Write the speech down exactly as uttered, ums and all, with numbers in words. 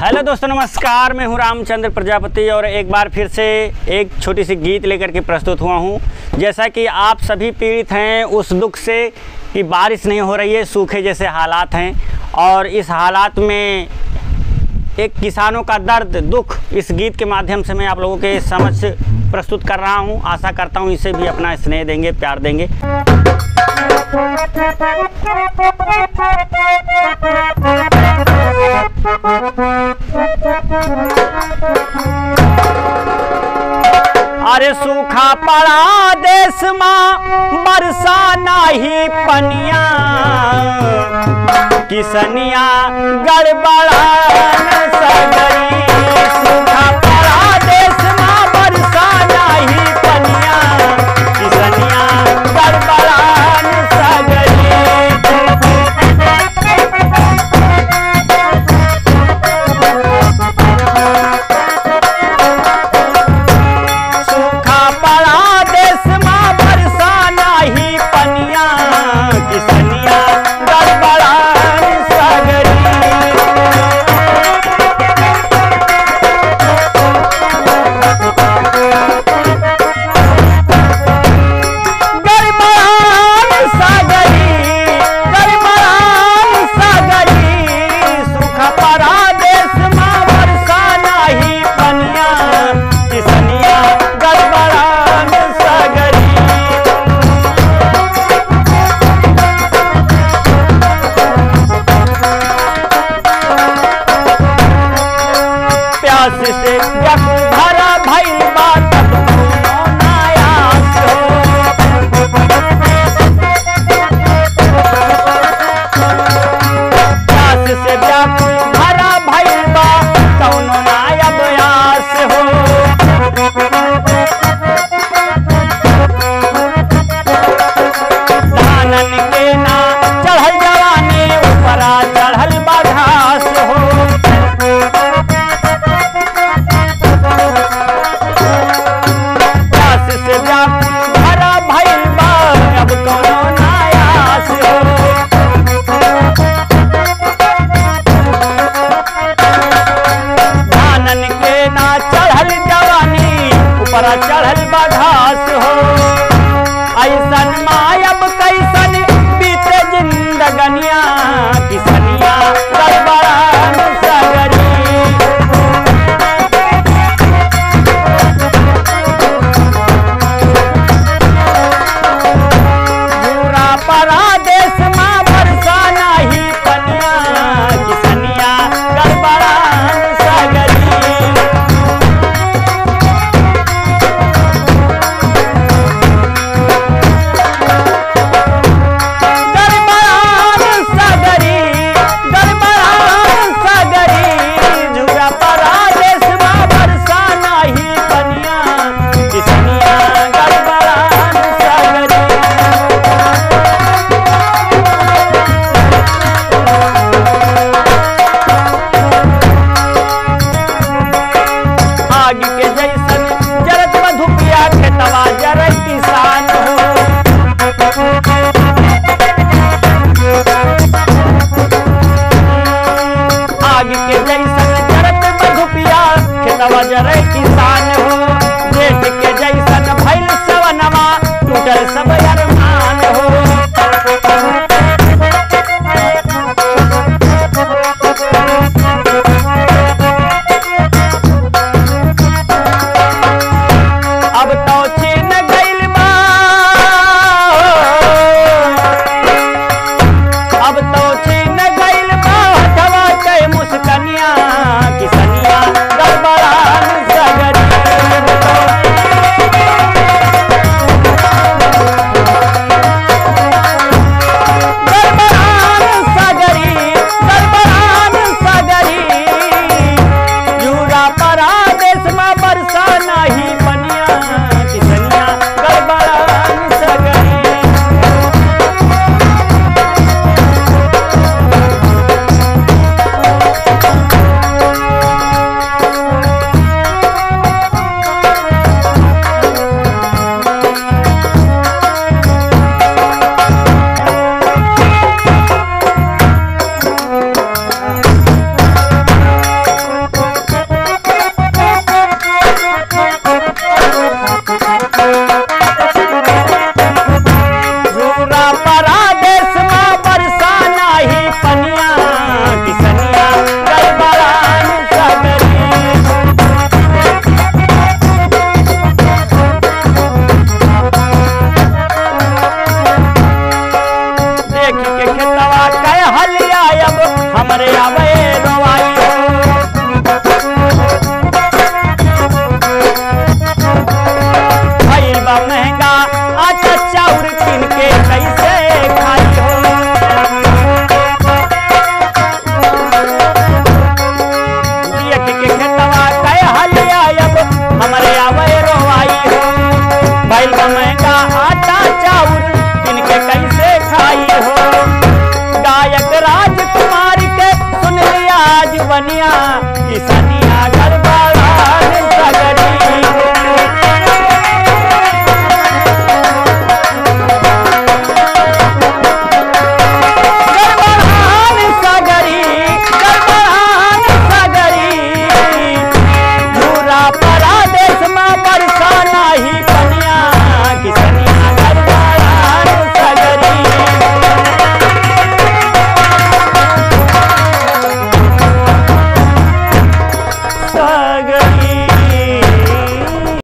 Hello दोस्तों, नमस्कार। मैं हूं रामचंद्र प्रजापति और एक बार फिर से एक छोटी सी गीत लेकर के प्रस्तुत हुआ हूं। जैसा कि आप सभी पीड़ित हैं उस दुख से कि बारिश नहीं हो रही है, सूखे जैसे हालात हैं, और इस हालात में एक किसानों का दर्द, दुख इस गीत के माध्यम से मैं आप लोगों के समक्ष प्रस्तुत कर रहा हूं। आशा करता हूं इसे भी अपना स्नेह देंगे, प्यार देंगे। अरे सूखा पड़ा देश माँ, बरसा नाही पनिया, किसनिया गड़बड़ा सगरी। सूखा पड़ा देश माँ, बरसा नाही पनिया, किसनिया गड़बड़ा सगरी। सूखा पड़ा देश माँ, बरसा नाही पनिया, किसनिया गड़बड़ा से भरा भइल बात नायास हो। प्यास से व्याकुल भरा भइल बा कौनो नायब आस हो। धानन के ना चढ़ल जवानी, ऊपरा चढ़ल बा घास हो। भरा भइल बा अब कौनो नायास हो। धानन के ना चढ़ल जवानी, ऊपरा चढ़ल बा घास हो। ऐसन मायब कैसन बीते जिंदगनिया, किसनिया गड़बड़ा सगरी। देश माँ बरसा नाही पनिया, किसनिया गड़बड़ा सगरी। गड़बड़ा सगरी, गड़बड़ा सगरी। झूरा पड़ा देश माँ बरसा नाही पनिया, किसनिया गड़बड़ा सगरी। आग के जैसन जरत मधुपिया, खेतवा जरे किसान हो। आग के जैसन जरत मधुपिया, खेतवा जरे किसान हो। जेठ के जैसन भइल सवनवा, टूटल सब अरमान हो। अब तो चीन गइल बा, अब तो चीन गइल बा हथवा के मुस्कनिया, किसनिया गड़बड़ा सगरी। किसनिया गड़बड़